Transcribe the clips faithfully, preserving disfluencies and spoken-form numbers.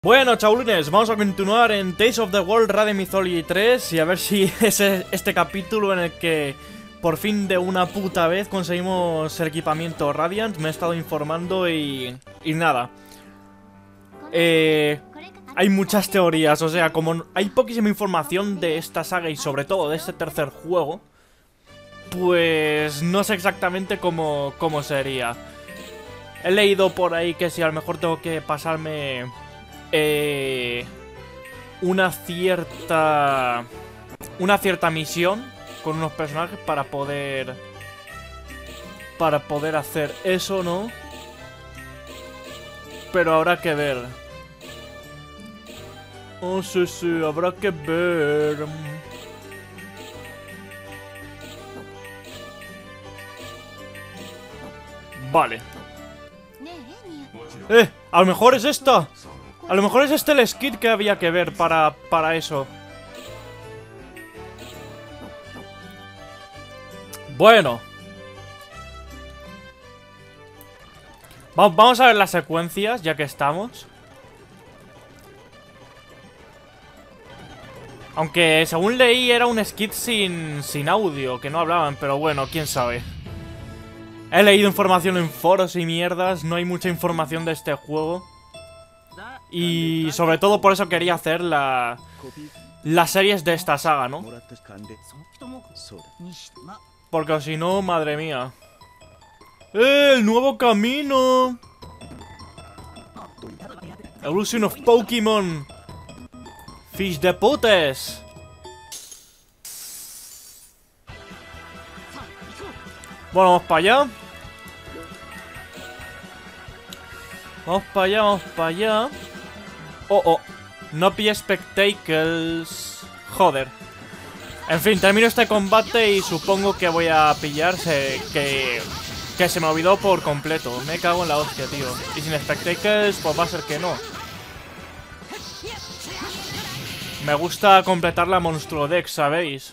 Bueno, chaulines, vamos a continuar en Tales of the World Radiant Mythology tres y a ver si es este capítulo en el que por fin de una puta vez conseguimos el equipamiento Radiant. Me he estado informando y... y nada. Eh... Hay muchas teorías, o sea, como hay poquísima información de esta saga y sobre todo de este tercer juego, pues no sé exactamente cómo, cómo sería. He leído por ahí que si a lo mejor tengo que pasarme... Eh, una cierta una cierta misión con unos personajes para poder para poder hacer eso, ¿no? Pero habrá que ver. Oh, sí, sí, habrá que ver. Vale. Eh, a lo mejor es esta. A lo mejor es este el skit que había que ver para, para eso. Bueno. Va, vamos a ver las secuencias, ya que estamos. Aunque según leí era un skit sin, sin audio, que no hablaban, pero bueno, quién sabe. He leído información en foros y mierdas, no hay mucha información de este juego. Y sobre todo por eso quería hacer la, las series de esta saga, ¿no? Porque si no, madre mía. ¡Eh! ¡El nuevo camino! Evolution of Pokémon. Fish de putes. Bueno, vamos para allá. Vamos para allá, vamos para allá. Oh, oh. No pille spectacles. Joder. En fin, termino este combate y supongo que voy a pillarse. Que, que se me olvidó por completo. Me cago en la hostia, tío. Y sin spectacles, pues va a ser que no. Me gusta completar la Monstruodex, ¿sabéis?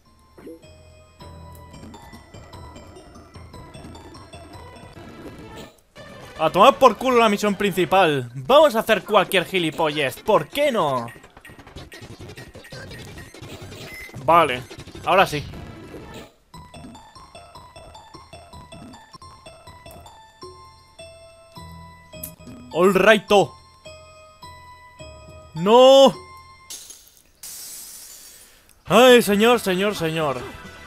A tomar por culo la misión principal. Vamos a hacer cualquier gilipollez. ¿Por qué no? Vale, ahora sí. All righto. No. Ay, señor, señor, señor.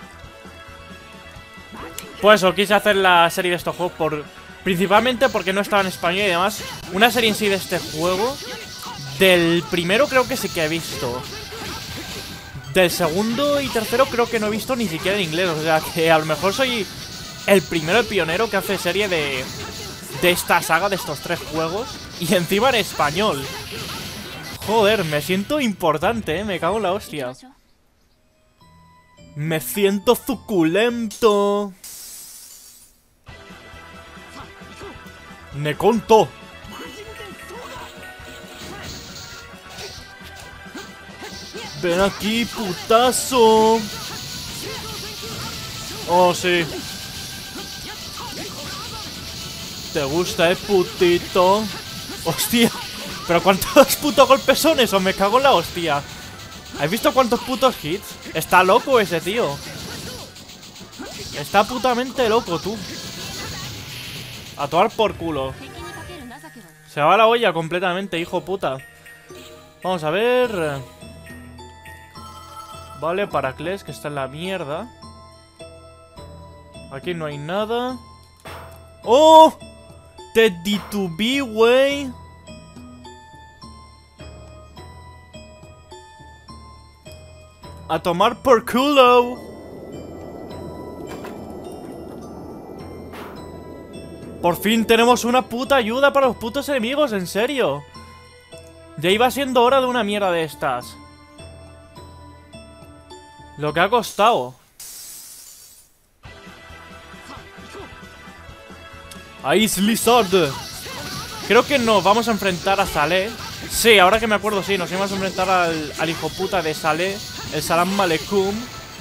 Pues eso, quise hacer la serie de estos juegos por... principalmente porque no estaba en español y demás. Una serie en sí de este juego. Del primero creo que sí que he visto. Del segundo y tercero creo que no he visto ni siquiera en inglés. O sea que a lo mejor soy el primero, el pionero que hace serie de... de esta saga, de estos tres juegos. Y encima en español. Joder, me siento importante, eh. Me cago en la hostia. Me siento suculento. Nekonto. Ven aquí, putazo. Oh, sí. ¿Te gusta, eh, putito? Hostia. ¿Pero cuántos putos golpes son esos? Me cago en la hostia. ¿Has visto cuántos putos hits? Está loco ese tío. Está putamente loco, tú. A tomar por culo. Se va la olla completamente, hijo puta. Vamos a ver. Vale, Paracles, que está en la mierda. Aquí no hay nada. ¡Oh! Teddy to be, wey. A tomar por culo. Por fin tenemos una puta ayuda para los putos enemigos, en serio. Ya iba siendo hora de una mierda de estas. Lo que ha costado. Ice Lizard. Creo que nos vamos a enfrentar a Saleh. Sí, ahora que me acuerdo, sí, nos íbamos a enfrentar al, al hijo puta de Saleh, el Salam Aleikum.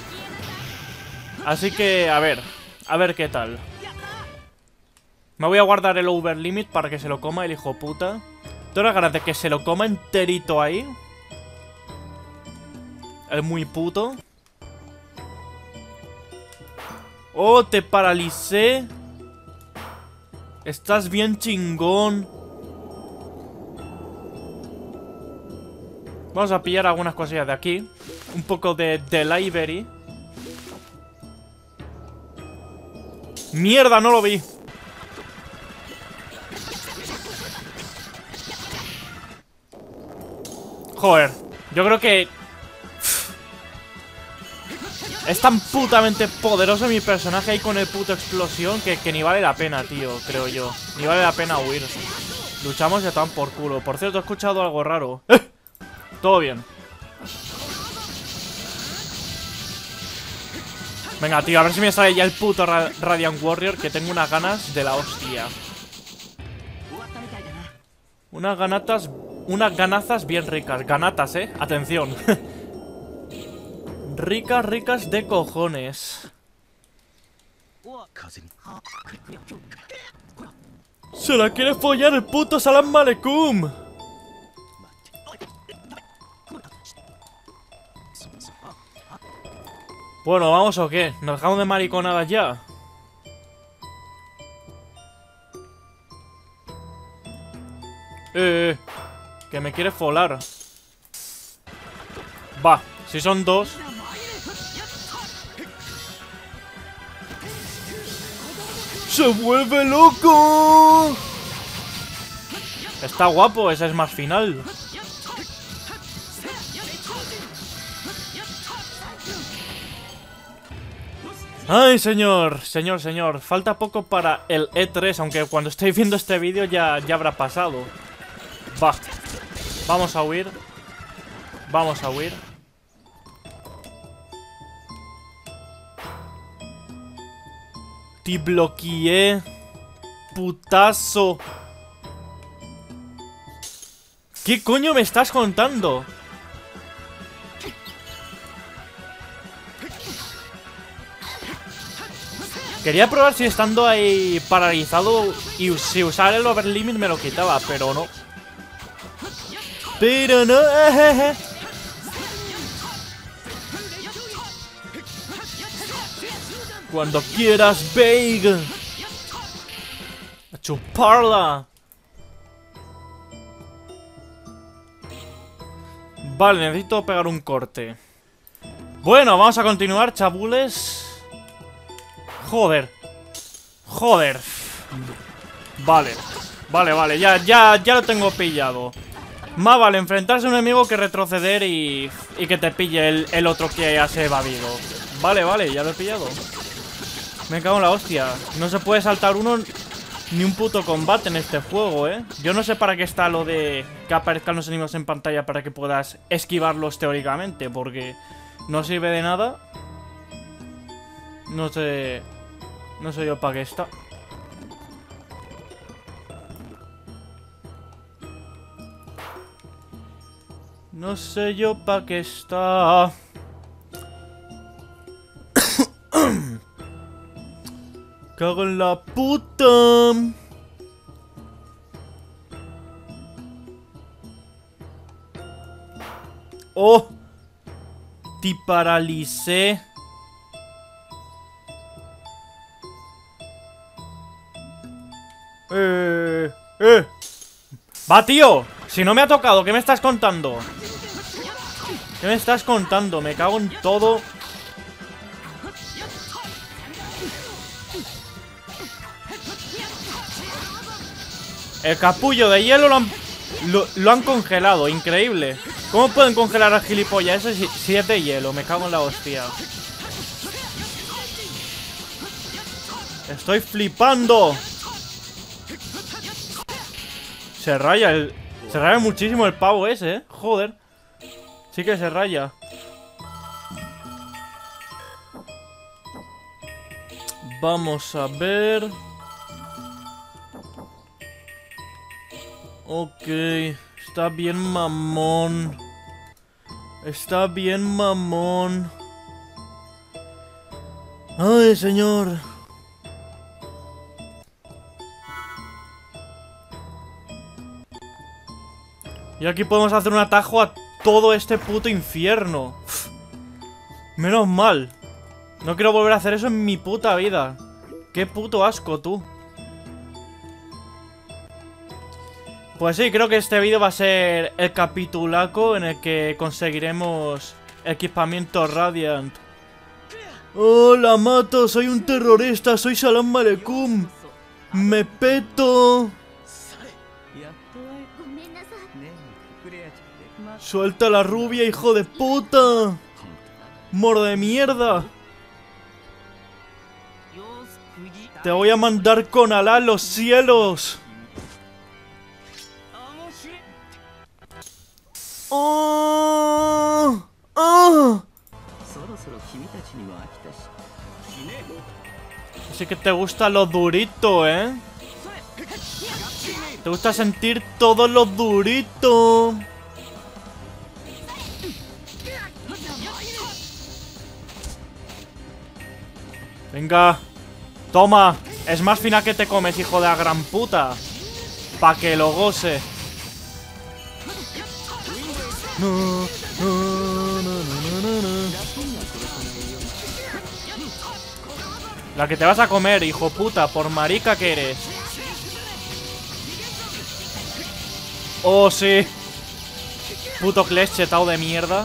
Así que, a ver, a ver qué tal. Me voy a guardar el over limit para que se lo coma el hijo puta. Tengo las ganas de que se lo coma enterito ahí. Es muy puto. Oh, te paralicé. Estás bien chingón. Vamos a pillar algunas cosillas de aquí. Un poco de delivery. ¡Mierda! No lo vi. Joder, yo creo que es tan putamente poderoso mi personaje ahí con el puto explosión que, que ni vale la pena, tío, creo yo. Ni vale la pena huir. Luchamos y ya tan por culo. Por cierto, he escuchado algo raro. ¡Eh! Todo bien. Venga, tío, a ver si me sale ya el puto Ra Radiant Warrior, que tengo unas ganas de la hostia. Unas ganatas... Unas ganazas bien ricas. Ganatas, eh. Atención. Ricas, ricas de cojones. Se la quiere follar el puto Salam Aleikum. Bueno, ¿vamos o qué? ¿Nos dejamos de mariconadas ya? Eh, que me quiere folar. Va, si son dos. ¡Se vuelve loco! Está guapo, ese es más final. Ay, señor, señor, señor. Falta poco para el E tres, aunque cuando estéis viendo este vídeo ya, ya habrá pasado. Va. Vamos a huir. Vamos a huir. Te bloqueé. Putazo. ¿Qué coño me estás contando? Quería probar si estando ahí paralizado y si usar el overlimit me lo quitaba, pero no. Pero no. Eh, eh. Cuando quieras, Big. A chuparla. Vale, necesito pegar un corte. Bueno, vamos a continuar, chabules. Joder. Joder. Vale. Vale, vale, ya, ya, ya lo tengo pillado. Más vale enfrentarse a un enemigo que retroceder y, y que te pille el, el otro que has evadido. Vale, vale, ya lo he pillado. Me cago en la hostia. No se puede saltar uno ni un puto combate en este juego, ¿eh? Yo no sé para qué está lo de que aparezcan los enemigos en pantalla para que puedas esquivarlos teóricamente, porque no sirve de nada. No sé... No sé yo para qué está. No sé yo para qué está. Cago en la puta. Oh. Te paralicé. Eh, eh. Va, tío. Si no me ha tocado, ¿qué me estás contando? ¿Qué me estás contando? Me cago en todo. El capullo de hielo lo han, lo, lo han congelado. Increíble. ¿Cómo pueden congelar al gilipollas ese si, si es de hielo? Me cago en la hostia. Estoy flipando. Se raya el... Se raya muchísimo el pavo ese, ¿eh? Joder. Sí que se raya. Vamos a ver. Ok. Está bien mamón. Está bien mamón. Ay, señor. Y aquí podemos hacer un atajo a todo este puto infierno. Uf. Menos mal. No quiero volver a hacer eso en mi puta vida. Qué puto asco, tú. Pues sí, creo que este vídeo va a ser el capitulaco en el que conseguiremos equipamiento Radiant. Hola, mato, soy un terrorista, soy Salam Aleikum. Me peto. Suelta la rubia, hijo de puta. Moro de mierda. Te voy a mandar con Alá a los cielos. ¡Oh! ¡Oh! Así que te gusta lo durito, ¿eh? Te gusta sentir todo lo durito. Venga. Toma. Es más fina que te comes, hijo de la gran puta. Pa' que lo goce. No, no, no, no, no, no. La que te vas a comer, hijo puta, por marica que eres. Oh, sí. Puto Clash chetao de mierda.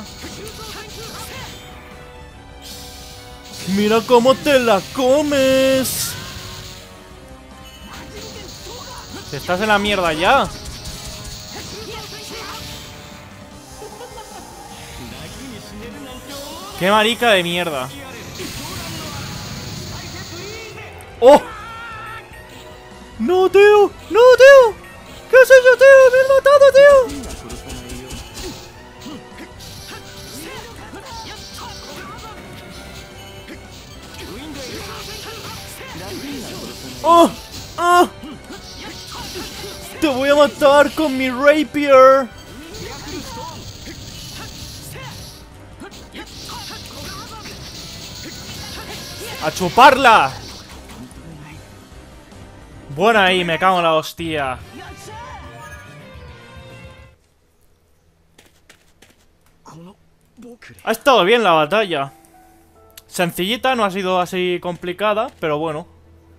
Mira cómo te la comes. Estás en la mierda ya. Qué marica de mierda. ¡Oh! ¡No, tío! ¡No, tío! ¿Qué has hecho, tío? ¡Me has matado, tío! ¡Oh! ¡Oh! ¡Te voy a matar con mi rapier! ¡A chuparla! Buena ahí, me cago en la hostia. Ha estado bien la batalla. Sencillita, no ha sido así complicada, pero bueno.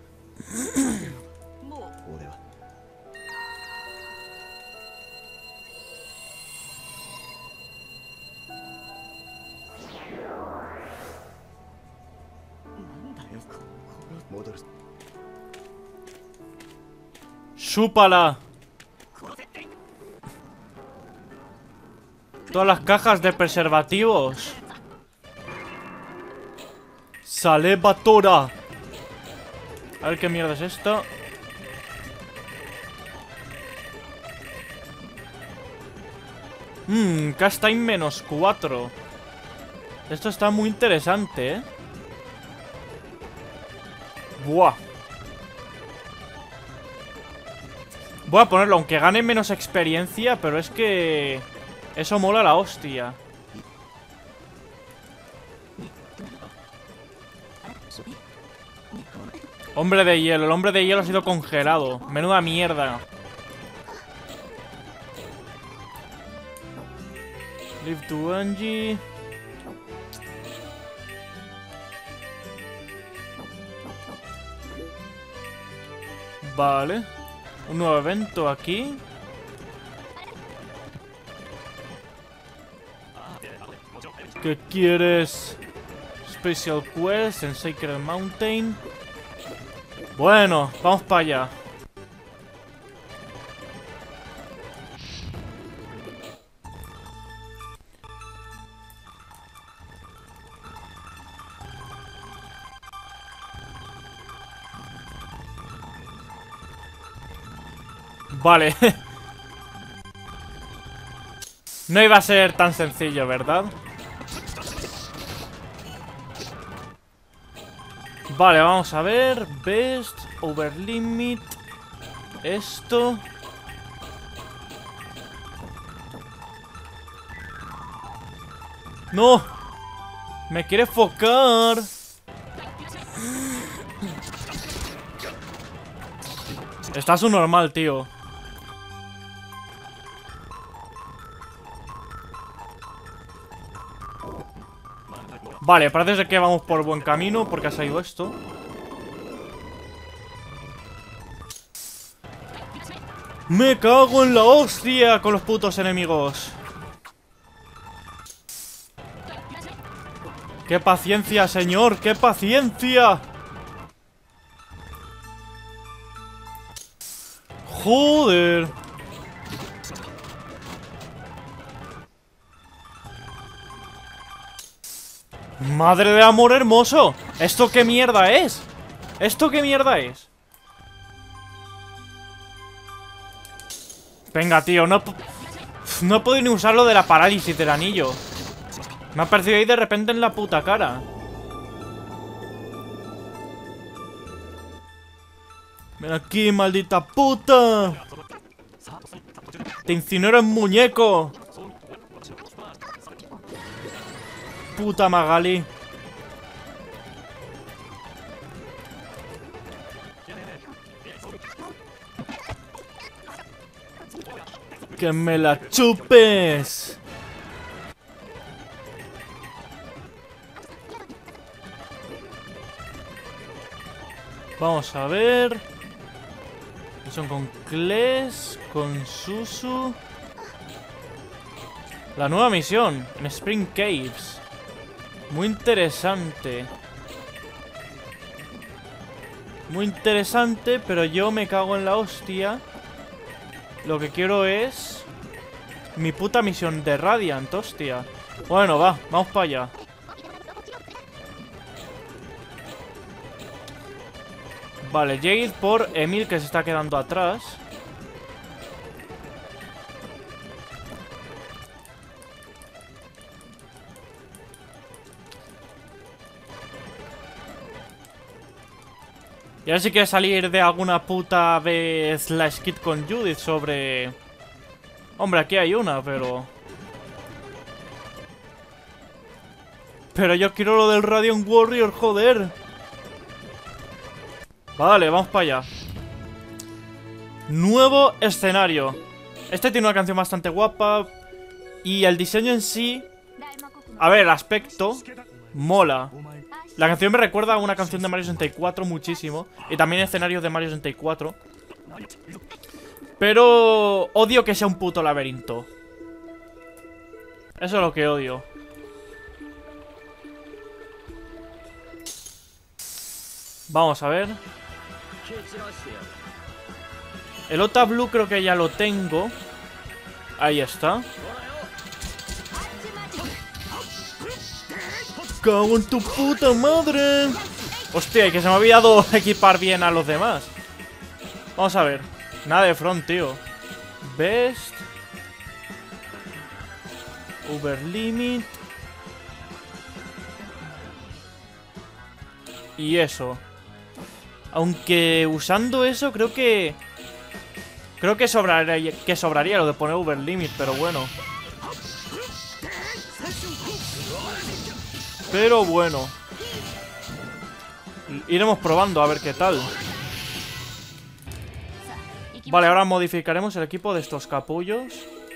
¡Chúpala! Todas las cajas de preservativos. Sale Batora. A ver qué mierda es esto. Mmm, Cast Time menos cuatro. Esto está muy interesante, ¿eh? Buah. Voy a ponerlo, aunque gane menos experiencia, pero es que... eso mola la hostia. Hombre de hielo, el hombre de hielo ha sido congelado. Menuda mierda. Live to Angie. Vale. Un nuevo evento aquí. ¿Qué quieres? Special Quest en Sacred Mountain. Bueno, vamos para allá. Vale. No iba a ser tan sencillo, ¿verdad? Vale, vamos a ver. Best, Over Limit. Esto. ¡No! Me quiere focar. Está su normal, tío. Vale, parece ser que vamos por buen camino porque ha salido esto. Me cago en la hostia con los putos enemigos. ¡Qué paciencia, señor! ¡Qué paciencia! ¡Joder! ¡Madre de amor hermoso! ¿Esto qué mierda es? ¿Esto qué mierda es? Venga, tío, no... No puedo ni usar lo de la parálisis del anillo. Me ha aparecido ahí de repente en la puta cara. Ven aquí, maldita puta. Te incinero en muñeco. Puta Magali. Que me la chupes. Vamos a ver. Son con Kles, con Susu. La nueva misión en Spring Caves. Muy interesante. Muy interesante, pero yo me cago en la hostia. Lo que quiero es mi puta misión de Radiant, hostia. Bueno, va, vamos para allá. Vale, Jade por Emil, que se está quedando atrás. Y ahora si quiere salir de alguna puta vez la skit con Judith sobre... Hombre, aquí hay una, pero... Pero yo quiero lo del Radiant Warrior, joder. Vale, vamos para allá. Nuevo escenario. Este tiene una canción bastante guapa. Y el diseño en sí... A ver, el aspecto... Mola. La canción me recuerda a una canción de Mario sesenta y cuatro muchísimo. Y también escenarios de Mario sesenta y cuatro. Pero... Odio que sea un puto laberinto. Eso es lo que odio. Vamos a ver. El Ota Blue creo que ya lo tengo. Ahí está. ¡Cago en tu puta madre! Hostia, que se me ha olvidado equipar bien a los demás. Vamos a ver. Nada de front, tío. Best. Uber Limit. Y eso. Aunque usando eso creo que... Creo que sobraría, que sobraría lo de poner Uber Limit, pero bueno. Pero bueno. Iremos probando a ver qué tal. Vale, ahora modificaremos el equipo de estos capullos.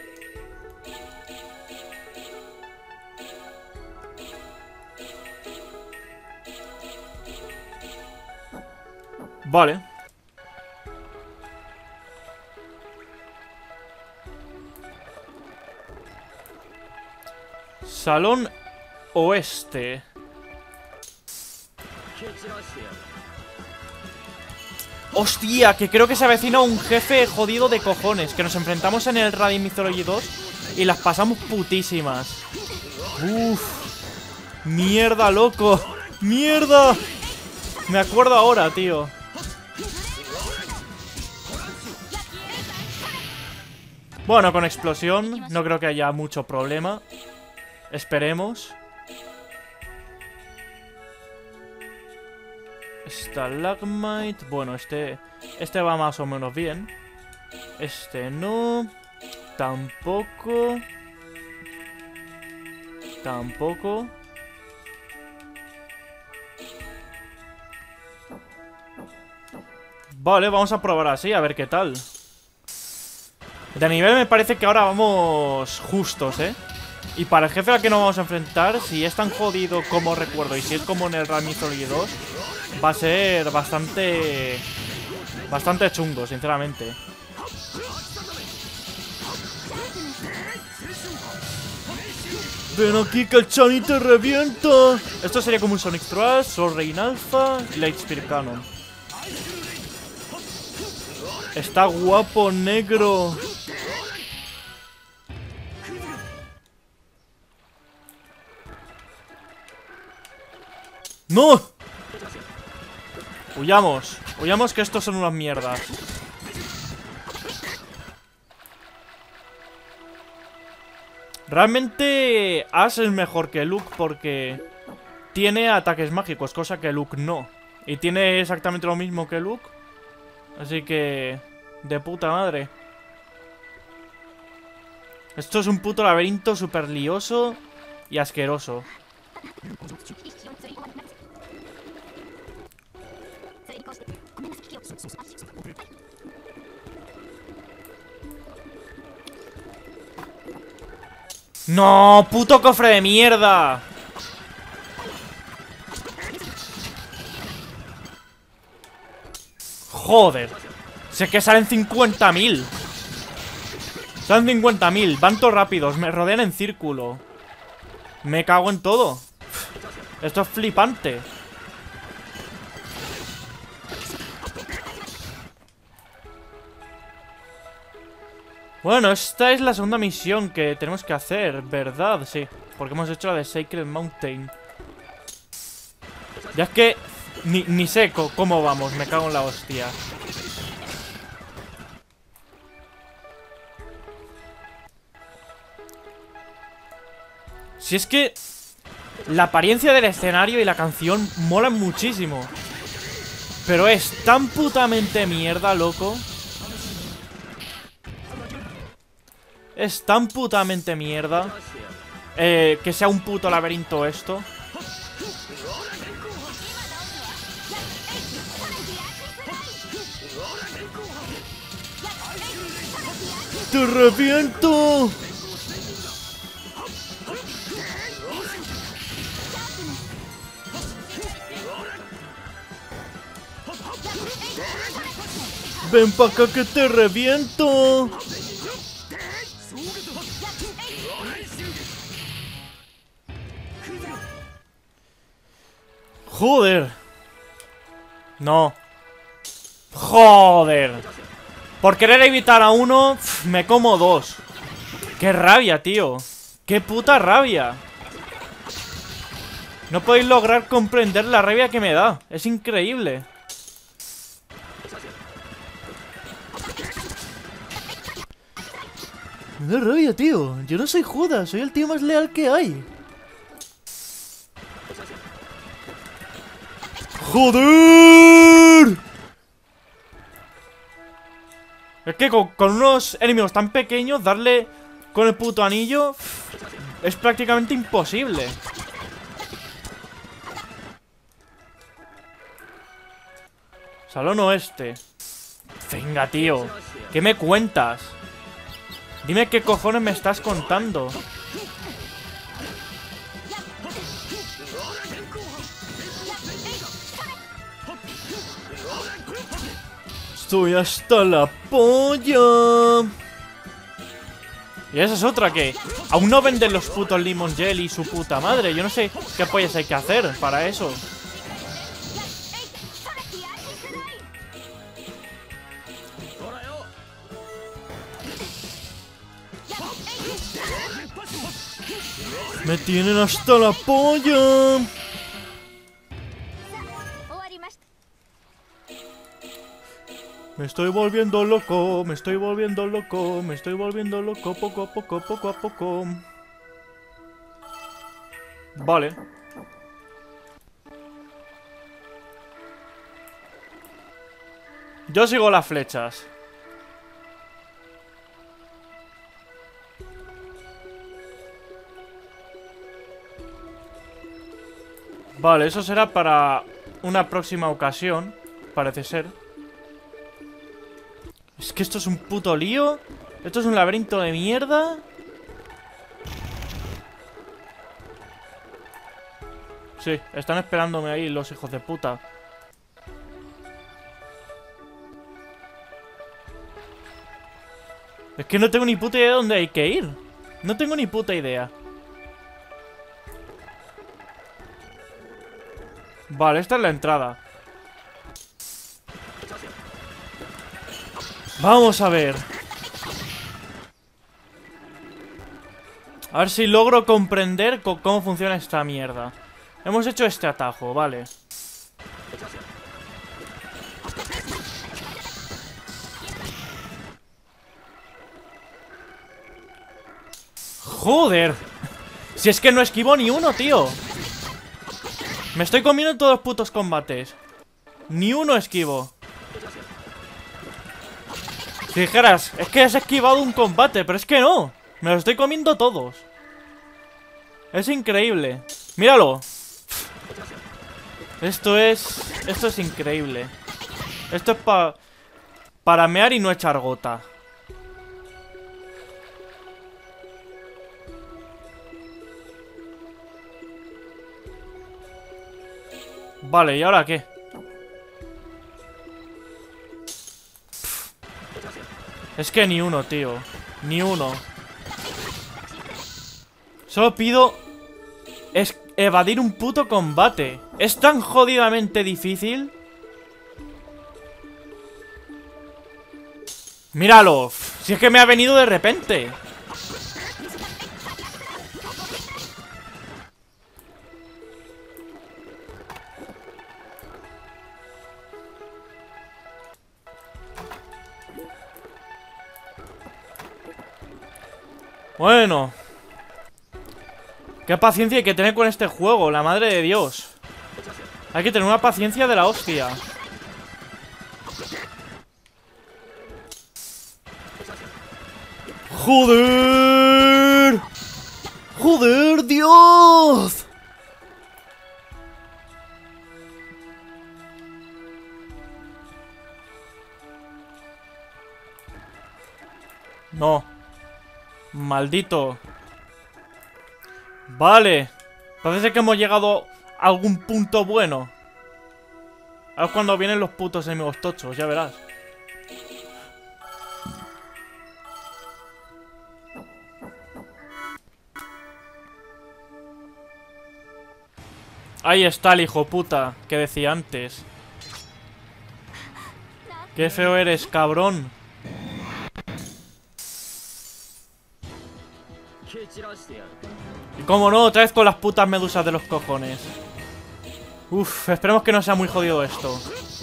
Vale. Salón Oeste. Hostia, que creo que se avecina un jefe jodido de cojones. Que nos enfrentamos en el Radiant Mythology dos y las pasamos putísimas. Uff. Mierda, loco. Mierda. Me acuerdo ahora, tío. Bueno, con explosión no creo que haya mucho problema. Esperemos. Stalagmite. Bueno, este Este va más o menos bien. Este no. Tampoco. Tampoco. Vale, vamos a probar así, a ver qué tal. De nivel me parece que ahora vamos justos, ¿eh? Y para el jefe al que nos vamos a enfrentar, si es tan jodido como recuerdo y si es como en el Real Mythology dos, va a ser bastante... Bastante chungo, sinceramente. Ven aquí que el Chani te revienta. Esto sería como un Sonic Thrust, Soul Rain Alpha y Light Spear Cannon. Está guapo, negro. ¡No! Huyamos. Huyamos que estos son unas mierdas. Realmente Ash es mejor que Luke porque tiene ataques mágicos, cosa que Luke no. Y tiene exactamente lo mismo que Luke. Así que... de puta madre. Esto es un puto laberinto súper lioso y asqueroso. ¡No! ¡Puto cofre de mierda! Joder. Sé que salen cincuenta mil. Salen cincuenta mil. Van todos rápidos. Me rodean en círculo. Me cago en todo. Esto es flipante. Bueno, esta es la segunda misión que tenemos que hacer, ¿verdad? Sí, porque hemos hecho la de Sacred Mountain. Ya es que ni, ni sé cómo vamos, me cago en la hostia. Si es que la apariencia del escenario y la canción molan muchísimo, pero es tan putamente mierda, loco. Es tan putamente mierda eh, que sea un puto laberinto esto. ¡Te reviento! ¡Ven pa' acá que te reviento! ¡Joder! No. ¡Joder! Por querer evitar a uno, pf, me como dos. ¡Qué rabia, tío! ¡Qué puta rabia! No podéis lograr comprender la rabia que me da. Es increíble. Me da rabia, tío. Yo no soy Judas, soy el tío más leal que hay. ¡Joder! Es que con, con unos enemigos tan pequeños, darle con el puto anillo es prácticamente imposible. Salón oeste. Venga, tío. ¿Qué me cuentas? Dime qué cojones me estás contando. Estoy hasta la polla. Y esa es otra que aún no venden los putos Lemon Jelly y su puta madre. Yo no sé qué pollas hay que hacer para eso. Me tienen hasta la polla. Me estoy volviendo loco, me estoy volviendo loco, me estoy volviendo loco poco a poco, poco a poco. Vale. Yo sigo las flechas. Vale, eso será para una próxima ocasión, parece ser. Es que esto es un puto lío. Esto es un laberinto de mierda. Sí, están esperándome ahí los hijos de puta. Es que no tengo ni puta idea de dónde hay que ir. No tengo ni puta idea. Vale, esta es la entrada. Vamos a ver. A ver si logro comprender cómo funciona esta mierda. Hemos hecho este atajo, vale. Joder. Si es que no esquivo ni uno, tío. Me estoy comiendo todos los putos combates. Ni uno esquivo. Si dijeras, es que has esquivado un combate, pero es que no. Me los estoy comiendo todos. Es increíble. Míralo. Esto es... Esto es increíble. Esto es para... Para mear y no echar gota. Vale, ¿y ahora qué? Es que ni uno, tío. Ni uno. Solo pido... Es evadir un puto combate. Es tan jodidamente difícil. Míralo. Si es que me ha venido de repente. Bueno. Qué paciencia hay que tener con este juego, la madre de Dios. Hay que tener una paciencia de la hostia. ¡Joder! ¡Joder, Dios! No. Maldito. Vale. Parece que hemos llegado a algún punto bueno. Ahora es cuando vienen los putos enemigos tochos, ya verás. Ahí está el hijo puta que decía antes. Qué feo eres, cabrón. Y cómo no, otra vez con las putas medusas de los cojones. Uf, esperemos que no sea muy jodido esto.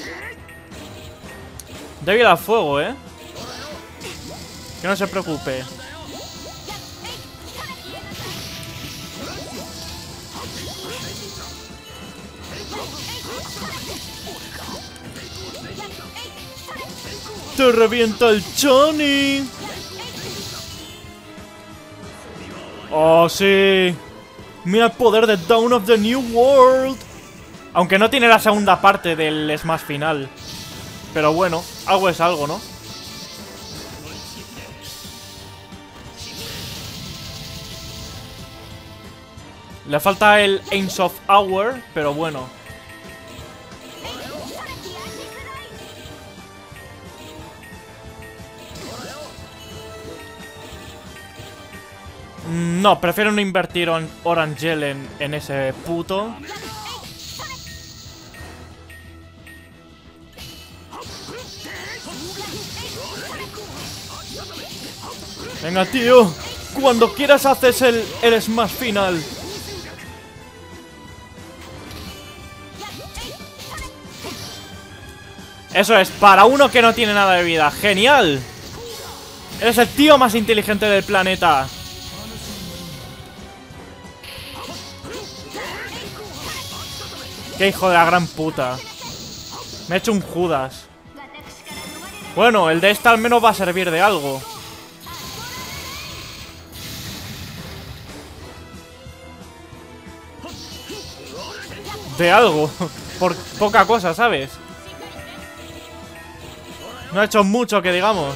Débil al fuego, eh. Que no se preocupe. ¡Te revienta el Johnny! ¡Oh, sí! ¡Mira el poder de Dawn of the New World! Aunque no tiene la segunda parte del Smash final. Pero bueno, algo es algo, ¿no? Le falta el Ains of Hour, pero bueno. No, prefiero no invertir en Orangel en, en ese puto. Venga, tío. Cuando quieras haces el, el Smash final. Eso es, para uno que no tiene nada de vida. ¡Genial! Eres el tío más inteligente del planeta. ¡Qué hijo de la gran puta! Me he hecho un Judas. Bueno, el de esta al menos va a servir de algo. De algo. Por poca cosa, ¿sabes? No ha hecho mucho que digamos.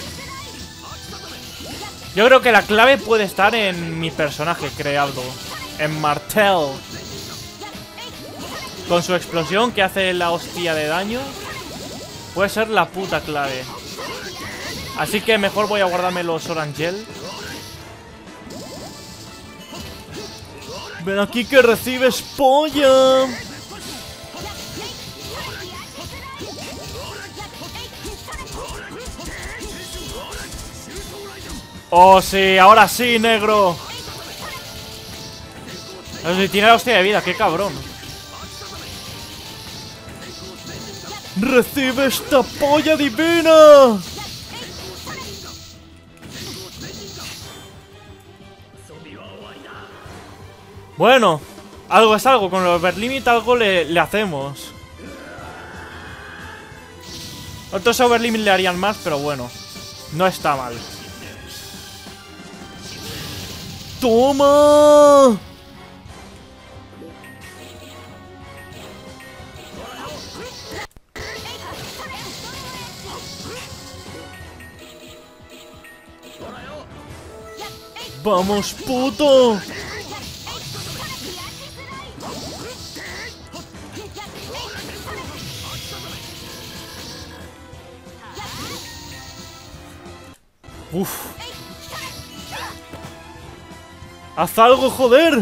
Yo creo que la clave puede estar en mi personaje creado. en Martel. Con su explosión que hace la hostia de daño. Puede ser la puta clave. Así que mejor voy a guardarme los Orangel. Ven aquí que recibes polla. Oh, sí, ahora sí, negro. No sé si tiene la hostia de vida, qué cabrón. ¡Recibe esta polla divina! Bueno, algo es algo. Con los Overlimit algo le, le hacemos. Otros Overlimit le harían más, pero bueno. No está mal. ¡Toma! ¡Vamos, puto! Uf. ¡Haz algo, joder!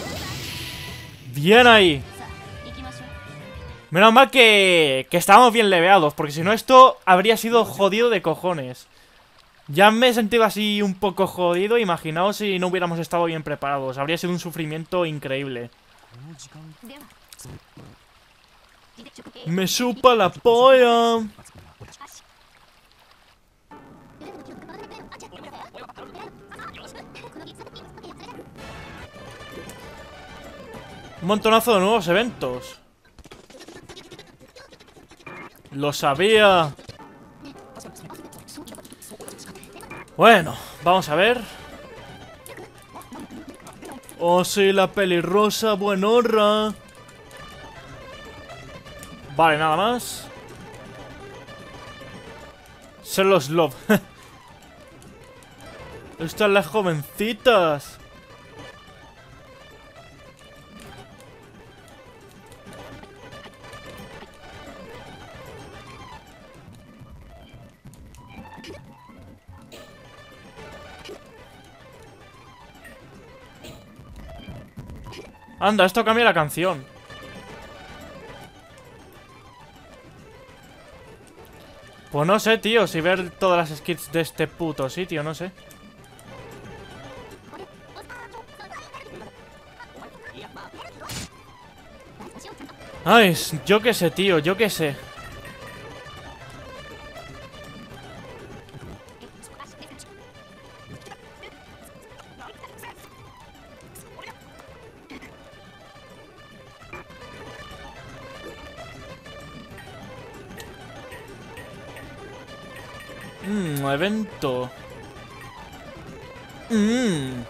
Bien ahí. Menos mal que, que estábamos bien leveados, porque si no esto habría sido jodido de cojones. Ya me he sentido así un poco jodido. Imaginaos si no hubiéramos estado bien preparados. Habría sido un sufrimiento increíble. Me chupa la polla. Un montonazo de nuevos eventos. Lo sabía. Bueno, vamos a ver. Oh, sí, la pelirrosa buenorra. Vale, nada más. Son los Love. Están las jovencitas. Anda, esto cambia la canción. Pues no sé, tío, si ver todas las skits de este puto sitio, no sé. Ay, yo qué sé, tío, yo qué sé. Mmm, evento. Mmm.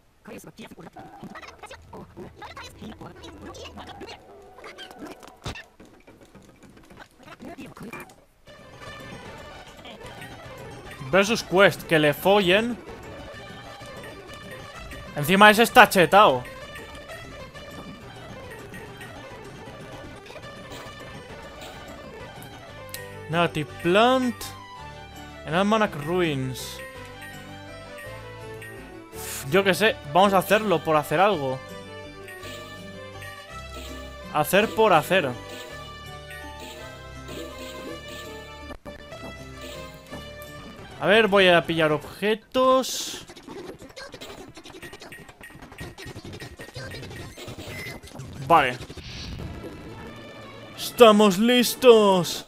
Versus Quest, que le follen. Encima ese está chetao. Negative Plant. En Almanac Ruins. Yo qué sé, vamos a hacerlo por hacer algo. Hacer por hacer. A ver, voy a pillar objetos. Vale. ¡Estamos listos!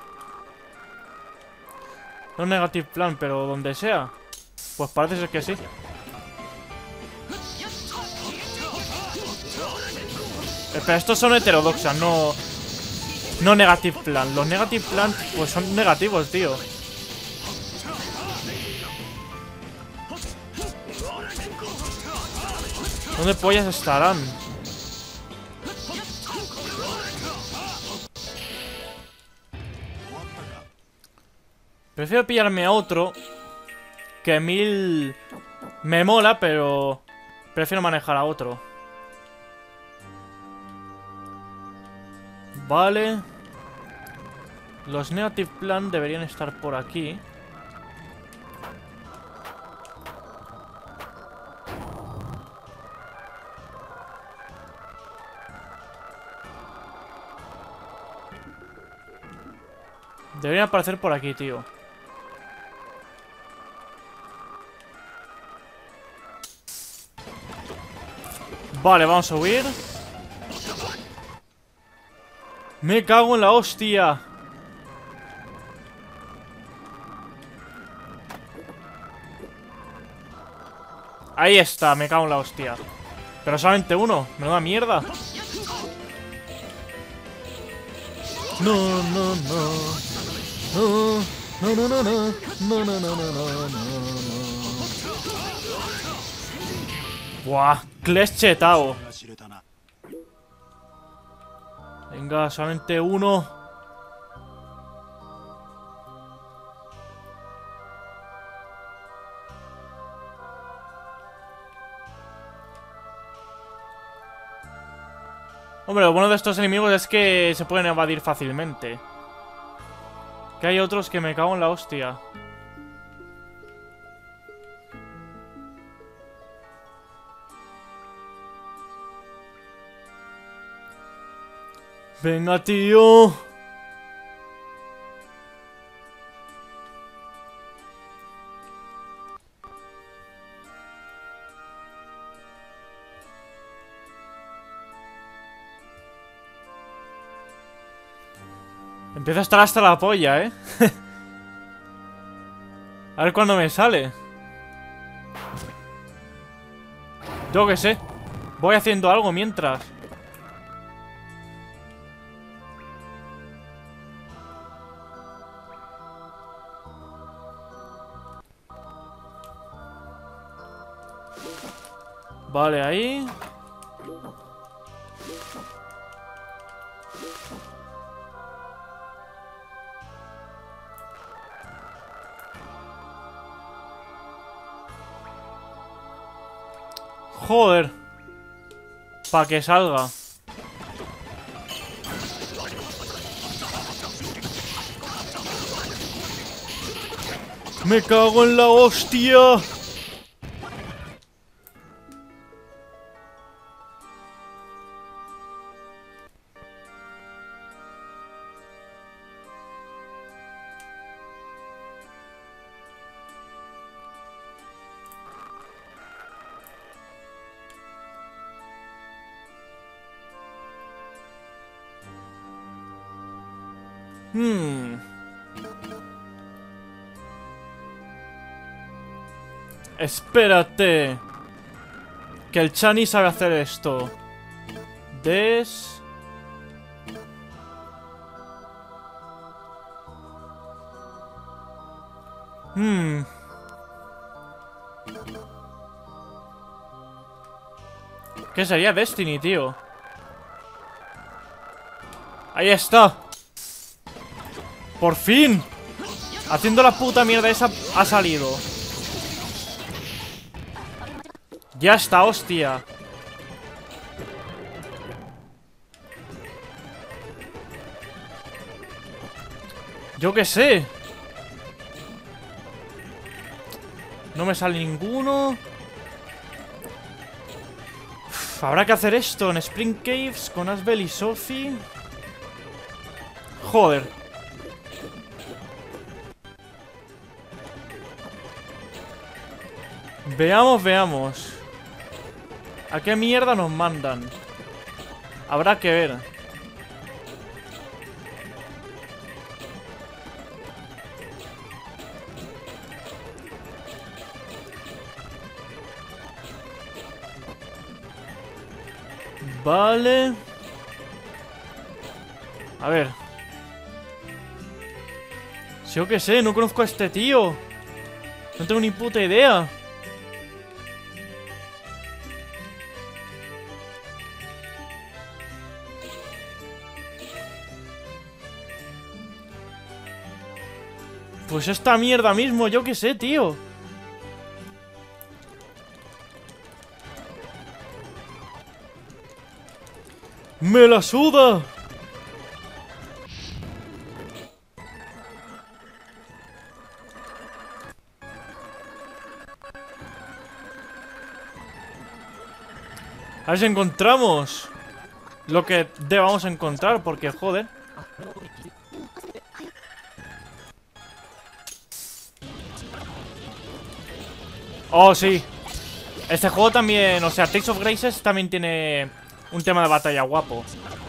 No negative plan, pero donde sea. Pues parece ser que sí. Pero estos son heterodoxas, no... No negative plan. Los negative plan, pues son negativos, tío. ¿Dónde pollas estarán? Prefiero pillarme a otro. Que mil... Me mola, pero... Prefiero manejar a otro. Vale. Los Negative Plant deberían estar por aquí. Deberían aparecer por aquí, tío. Vale, vamos a huir. Me cago en la hostia. Ahí está, me cago en la hostia. Pero solamente uno, menuda mierda. No, no, no. No, no, no, no, no. No, no, no, no, no, no. Buah, Clash chetao. Venga, solamente uno. Hombre, lo bueno de estos enemigos es que se pueden evadir fácilmente. Que hay otros que me cago en la hostia. Venga, tío. Empieza a estar hasta la polla, ¿eh? A ver cuándo me sale. Yo qué sé. Voy haciendo algo mientras. Vale, ahí. Joder. Pa' que salga. Me cago en la hostia. Hmm. Espérate. Que el Chani sabe hacer esto. Des... Hmm. ¿Qué sería Destiny, tío? Ahí está. ¡Por fin! Haciendo la puta mierda esa ha salido. Ya está, hostia. Yo qué sé. No me sale ninguno. Uf, habrá que hacer esto en Spring Caves con Asbel y Sophie. Joder. Veamos, veamos. ¿A qué mierda nos mandan? Habrá que ver. Vale. A ver. Si yo qué sé, no conozco a este tío. No tengo ni puta idea. Pues esta mierda mismo, yo qué sé, tío. ¡Me la suda! A ver si encontramos lo que debamos encontrar, porque joder. Oh, sí. Este juego también, o sea, Tales of Graces también tiene un tema de batalla guapo.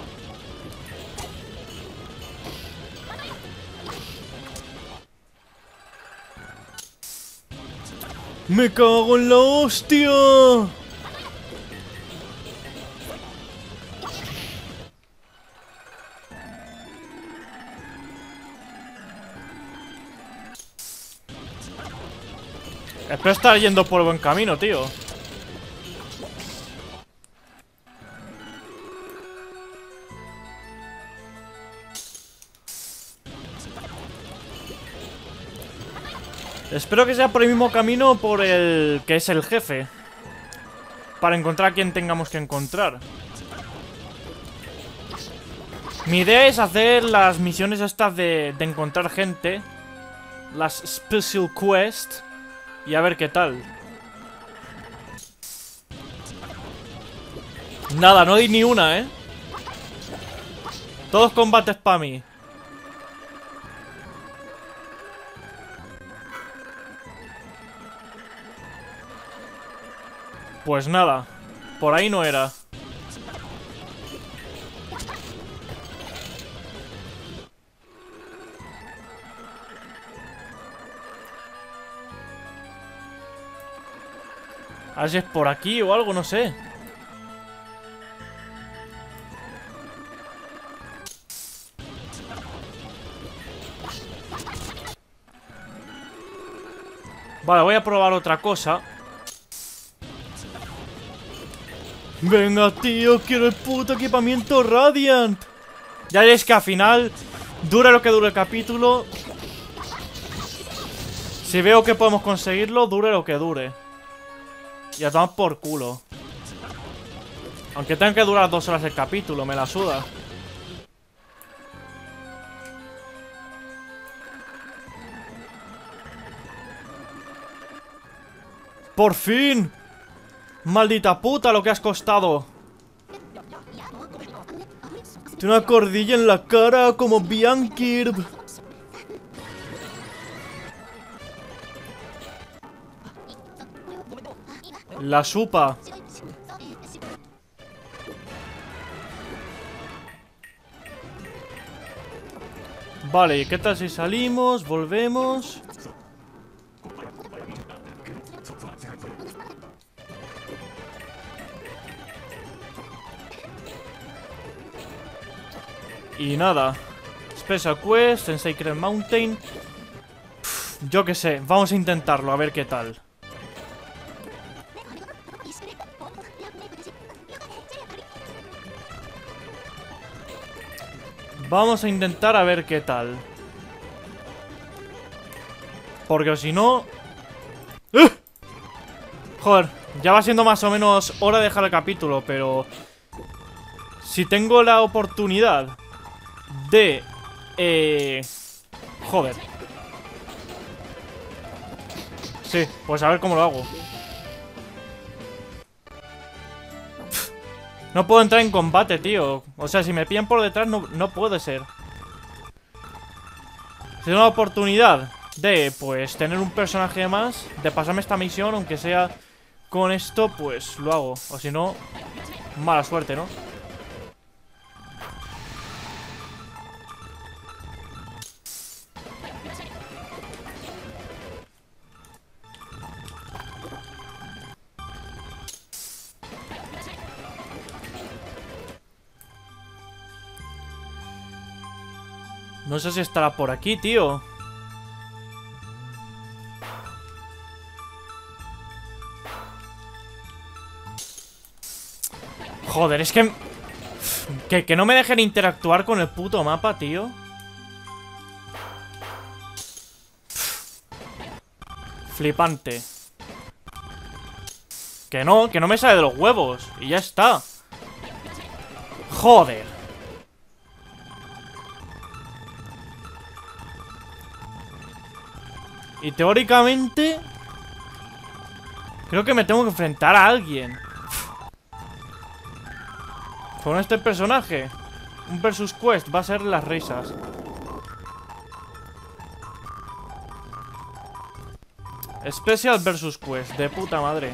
¡Me cago en la hostia! Espero estar yendo por el buen camino, tío. Espero que sea por el mismo camino por el que es el jefe, para encontrar a quien tengamos que encontrar. Mi idea es hacer las misiones estas de, de encontrar gente, las Special Quest, y a ver qué tal. Nada, no di ni una, ¿eh? Todos combates para mí. Pues nada, por ahí no era. A ver si es por aquí o algo, no sé. Vale, voy a probar otra cosa. Venga, tío, quiero el puto equipamiento Radiant. Ya veis que al final, dure lo que dure el capítulo, si veo que podemos conseguirlo, dure lo que dure. Y a tomar por culo. Aunque tenga que durar dos horas el capítulo, me la suda. ¡Por fin! ¡Maldita puta lo que has costado! Tiene una cordilla en la cara como Bianchir. La supa. Vale, ¿qué tal si salimos? Volvemos. Y nada. Special Quest en Sacred Mountain. Pff, yo qué sé, vamos a intentarlo, a ver qué tal. Vamos a intentar a ver qué tal. Porque si no... ¡Eh! Joder, ya va siendo más o menos hora de dejar el capítulo, pero... si tengo la oportunidad de... Eh... Joder. Sí, pues a ver cómo lo hago. No puedo entrar en combate, tío. O sea, si me pillan por detrás no, no puede ser. Si tengo la oportunidad de, pues, tener un personaje más, de pasarme esta misión, aunque sea con esto, pues lo hago. O si no, mala suerte, ¿no? No sé si estará por aquí, tío. Joder, es que... Que, que no me dejen interactuar con el puto mapa, tío. Flipante. Que no, que no me sale de los huevos. Y ya está. Joder. Y teóricamente creo que me tengo que enfrentar a alguien. Con este personaje. Un versus quest. Va a ser las risas. Special versus quest. De puta madre.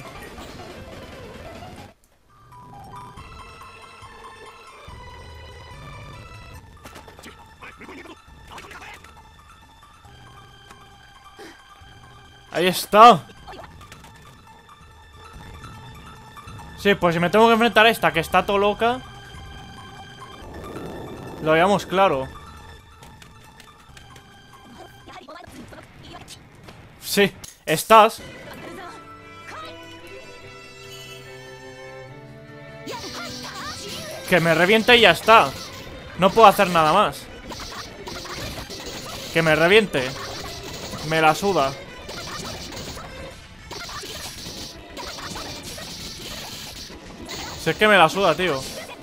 Ahí está. Sí, pues si me tengo que enfrentar a esta que está todo loca, lo veamos claro. Sí, estás. Que me reviente y ya está. No puedo hacer nada más. Que me reviente. Me la suda. Si es que me la suda, tío.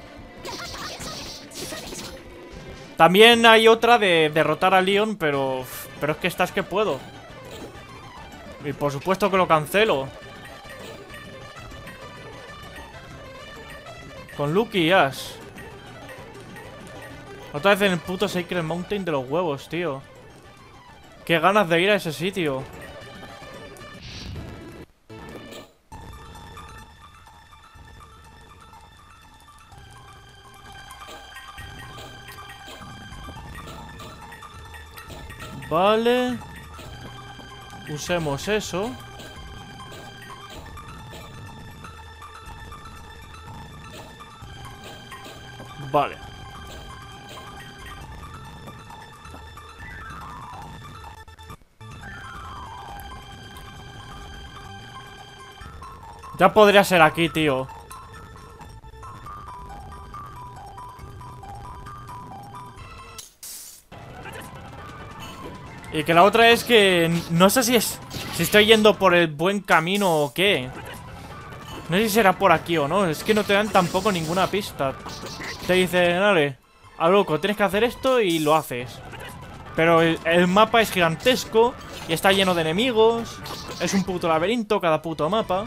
También hay otra de derrotar a Leon, pero... Pero es que esta es que puedo. Y por supuesto que lo cancelo. Con Lucky y Ash. Otra vez en el puto Sacred Mountain de los huevos, tío. Qué ganas de ir a ese sitio. Vale. Usemos eso. Vale. Ya podría ser aquí, tío. Y que la otra es que no sé si es si estoy yendo por el buen camino o qué. No sé si será por aquí o no. Es que no te dan tampoco ninguna pista. Te dicen, dale, a loco, tienes que hacer esto y lo haces. Pero el, el mapa es gigantesco y está lleno de enemigos. Es un puto laberinto cada puto mapa.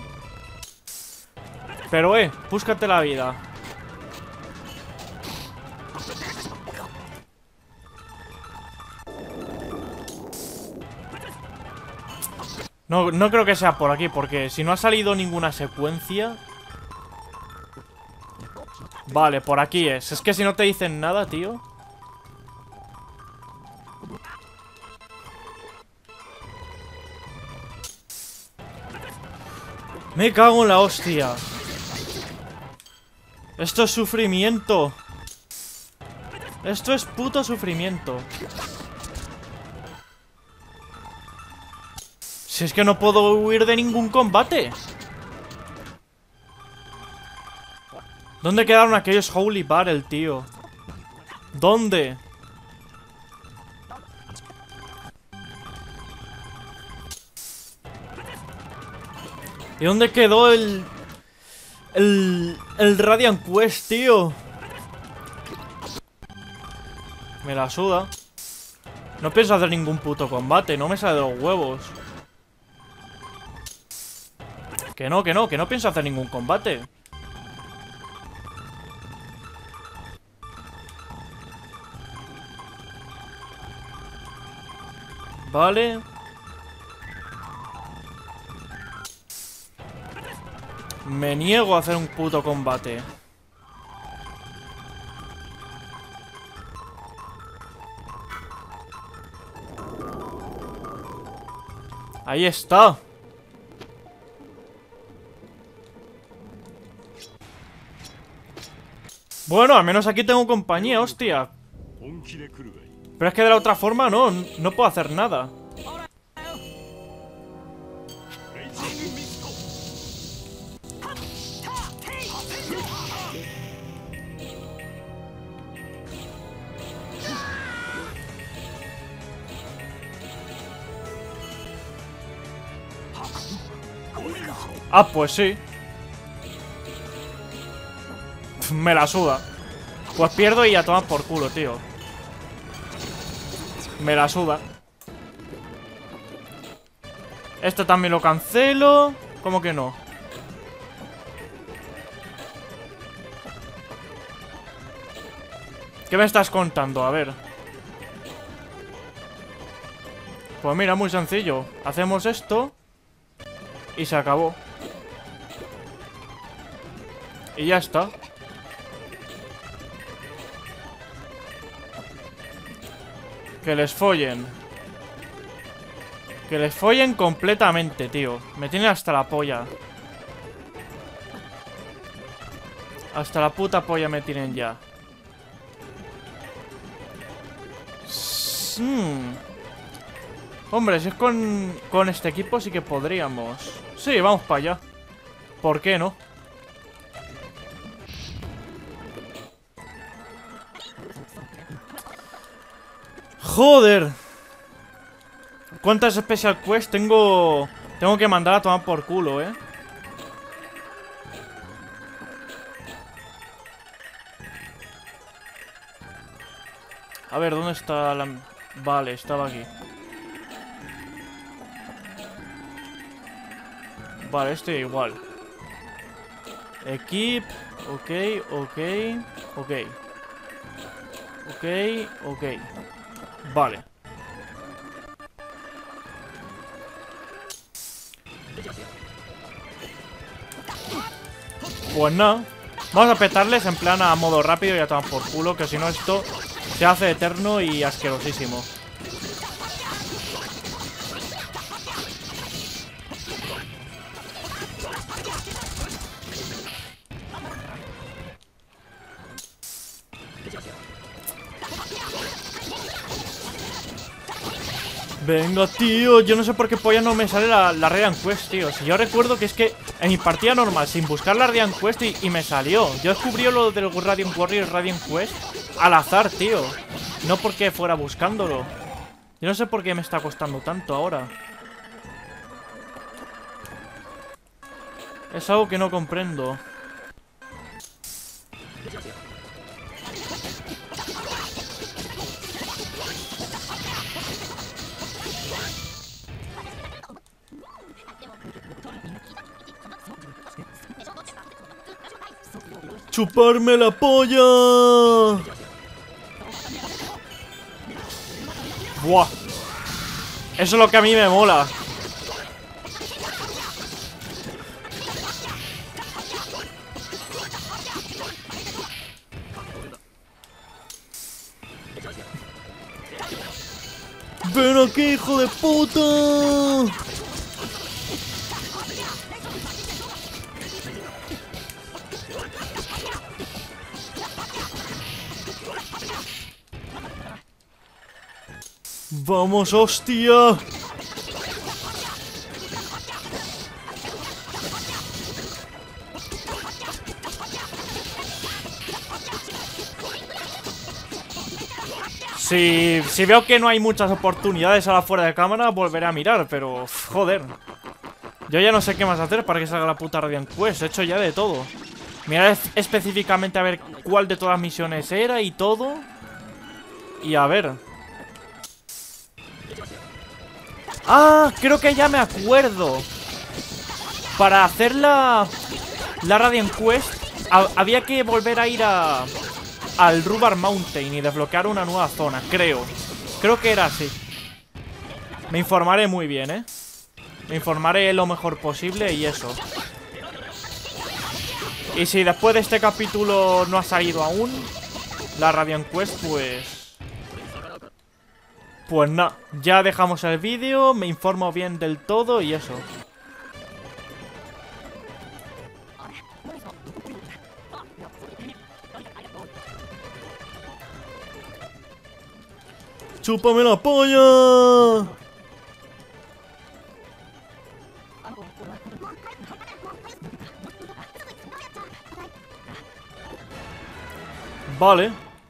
Pero eh, búscate la vida. No, no creo que sea por aquí, porque si no ha salido ninguna secuencia... Vale, por aquí es. Es que si no te dicen nada, tío... Me cago en la hostia. Esto es sufrimiento. Esto es puto sufrimiento. Si es que no puedo huir de ningún combate. ¿Dónde quedaron aquellos Holy Battle, tío? ¿Dónde? ¿Y dónde quedó el... El... El Radiant Quest, tío? Me la suda. No pienso hacer ningún puto combate. No me sale de los huevos. Que no, que no, que no pienso hacer ningún combate. Vale. Me niego a hacer un puto combate. Ahí está. Bueno, al menos aquí tengo compañía, hostia. Pero es que de la otra forma no, no puedo hacer nada. Ah, pues sí. Me la suda. Pues pierdo y ya tomas por culo, tío. Me la suda. Esto también lo cancelo. ¿Cómo que no? ¿Qué me estás contando? A ver. Pues mira, muy sencillo. Hacemos esto y se acabó. Y ya está. Que les follen. Que les follen completamente, tío. Me tienen hasta la polla. Hasta la puta polla me tienen ya. Hmm. Hombre, si es con, con este equipo sí que podríamos. Sí, vamos para allá. ¿Por qué no? Joder. ¿Cuántas Special Quest tengo? Tengo que mandar a tomar por culo, eh. A ver, ¿dónde está la...? Vale, estaba aquí. Vale, este igual. Equip. Ok, ok. Ok. Ok, ok. Vale. Pues nada. Vamos a petarles en plan a modo rápido y a tomar por culo, que si no esto se hace eterno y asquerosísimo. Venga, tío, yo no sé por qué polla no me sale la, la Radiant Quest, tío. Si yo recuerdo que es que en mi partida normal, sin buscar la Radiant Quest y, y me salió. Yo descubrí lo del Radiant Warrior Radiant Quest al azar, tío. No porque fuera buscándolo. Yo no sé por qué me está costando tanto ahora. Es algo que no comprendo. ¡Chuparme la polla! ¡Buah! Eso es lo que a mí me mola. ¡Ven aquí, hijo de puta! ¡Vamos, hostia! Si, si veo que no hay muchas oportunidades ahora fuera de cámara, volveré a mirar, pero... Joder. Yo ya no sé qué más hacer para que salga la puta Radiant Quest. He hecho ya de todo. Mirar específicamente a ver cuál de todas las misiones era y todo. Y a ver... ¡Ah! Creo que ya me acuerdo. Para hacer la... La Radiant Quest ha, había que volver a ir a... al Rubar Mountain y desbloquear una nueva zona, creo. Creo que era así. Me informaré muy bien, ¿eh? Me informaré lo mejor posible y eso. Y si después de este capítulo no ha salido aún la Radiant Quest, pues... Pues nada, ya dejamos el vídeo, me informo bien del todo y eso. ¡Chúpame la polla! Vale.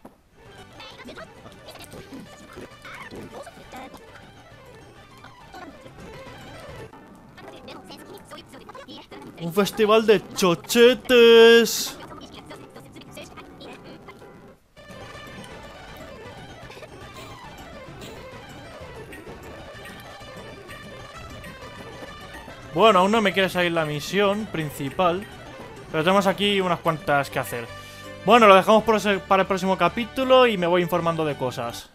Un festival de chochetes. Bueno, aún no me quiere salir la misión principal, pero tenemos aquí unas cuantas que hacer. Bueno, lo dejamos para el próximo capítulo y me voy informando de cosas.